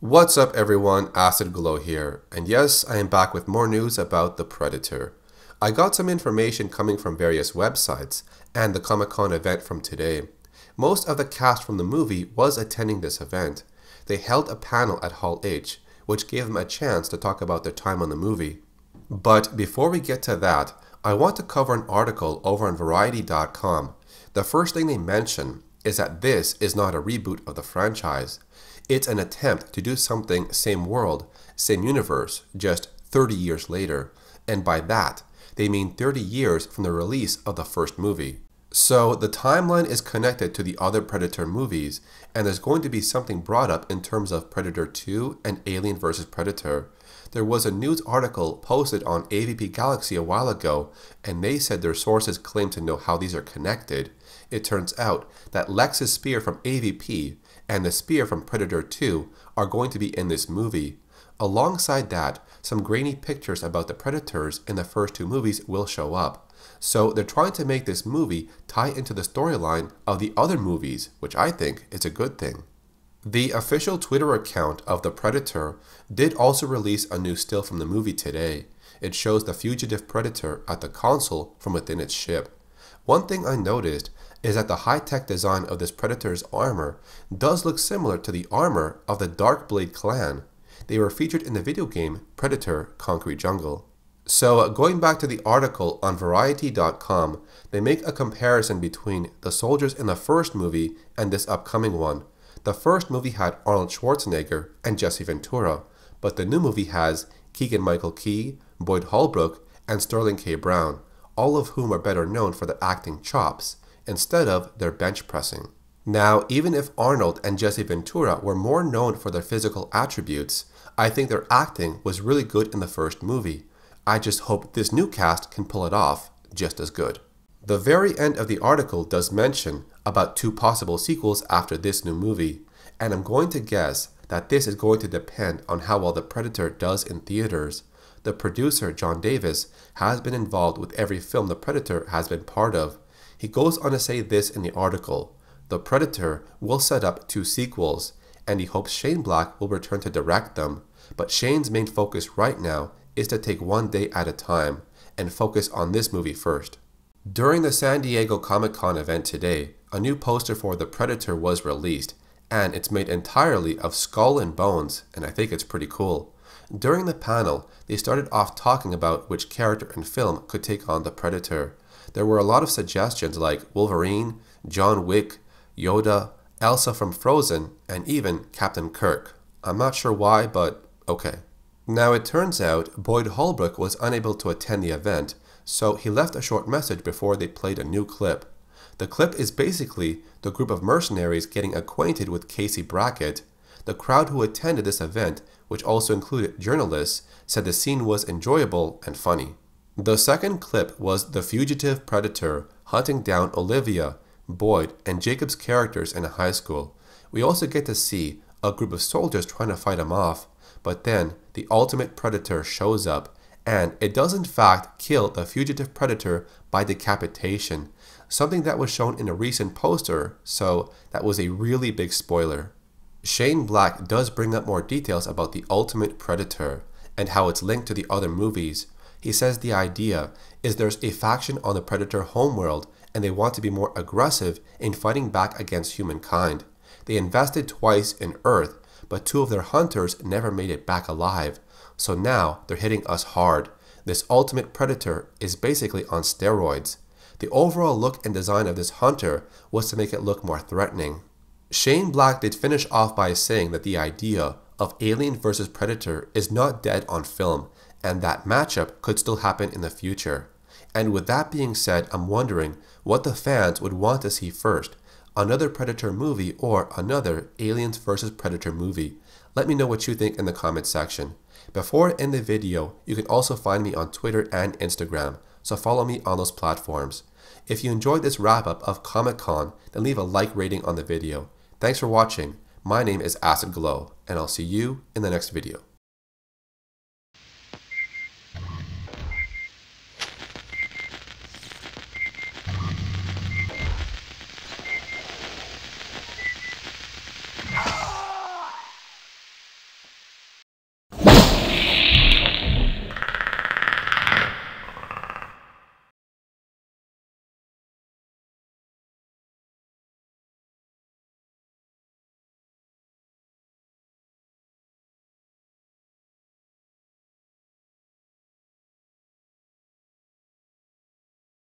What's up everyone, Acid Glow here, and yes, I am back with more news about The Predator. I got some information coming from various websites and the Comic-Con event from today. Most of the cast from the movie was attending this event. They held a panel at Hall H, which gave them a chance to talk about their time on the movie. But before we get to that, I want to cover an article over on Variety.com. The first thing they mention is that this is not a reboot of the franchise. It's an attempt to do something same world, same universe, just 30 years later. And by that, they mean 30 years from the release of the first movie. So the timeline is connected to the other Predator movies, and there's going to be something brought up in terms of Predator 2 and Alien vs. Predator. There was a news article posted on AVP Galaxy a while ago, and they said their sources claim to know how these are connected. It turns out that Lex's spear from AVP and the spear from Predator 2 are going to be in this movie. Alongside that, some grainy pictures about the Predators in the first two movies will show up. So they're trying to make this movie tie into the storyline of the other movies, which I think is a good thing. The official Twitter account of The Predator did also release a new still from the movie today. It shows the fugitive Predator at the console from within its ship. One thing I noticed is that the high-tech design of this Predator's armor does look similar to the armor of the Darkblade clan. They were featured in the video game Predator: Concrete Jungle. So going back to the article on Variety.com, they make a comparison between the soldiers in the first movie and this upcoming one. The first movie had Arnold Schwarzenegger and Jesse Ventura, but the new movie has Keegan-Michael Key, Boyd Holbrook, and Sterling K. Brown, all of whom are better known for their acting chops, instead of their bench pressing. Now, even if Arnold and Jesse Ventura were more known for their physical attributes, I think their acting was really good in the first movie. I just hope this new cast can pull it off just as good. The very end of the article does mention about 2 possible sequels after this new movie, and I'm going to guess that this is going to depend on how well The Predator does in theaters. The producer, John Davis, has been involved with every film The Predator has been part of. He goes on to say this in the article: The Predator will set up 2 sequels, and he hopes Shane Black will return to direct them, but Shane's main focus right now is to take one day at a time and focus on this movie first. During the San Diego Comic-Con event today, a new poster for The Predator was released, and it's made entirely of skull and bones, and I think it's pretty cool. During the panel, they started off talking about which character in film could take on The Predator. There were a lot of suggestions like Wolverine, John Wick, Yoda, Elsa from Frozen, and even Captain Kirk. I'm not sure why, but okay. Now it turns out Boyd Holbrook was unable to attend the event, so he left a short message before they played a new clip. The clip is basically the group of mercenaries getting acquainted with Casey Brackett. The crowd who attended this event, which also included journalists, said the scene was enjoyable and funny. The second clip was the fugitive Predator hunting down Olivia, Boyd, and Jacob's characters in a high school. We also get to see a group of soldiers trying to fight him off, but then the ultimate Predator shows up, and it does in fact kill the fugitive Predator by decapitation, something that was shown in a recent poster, so that was a really big spoiler. Shane Black does bring up more details about the ultimate Predator and how it's linked to the other movies. He says the idea is there's a faction on the Predator homeworld and they want to be more aggressive in fighting back against humankind. They invested twice in Earth, but 2 of their hunters never made it back alive. So now they're hitting us hard. This ultimate Predator is basically on steroids. The overall look and design of this hunter was to make it look more threatening. Shane Black did finish off by saying that the idea of Alien vs. Predator is not dead on film, and that matchup could still happen in the future. And with that being said, I'm wondering what the fans would want to see first, another Predator movie or another Aliens vs. Predator movie. Let me know what you think in the comment section. Before I end the video, you can also find me on Twitter and Instagram, so follow me on those platforms. If you enjoyed this wrap-up of Comic-Con, then leave a like rating on the video. Thanks for watching. My name is Acid Glow, and I'll see you in the next video.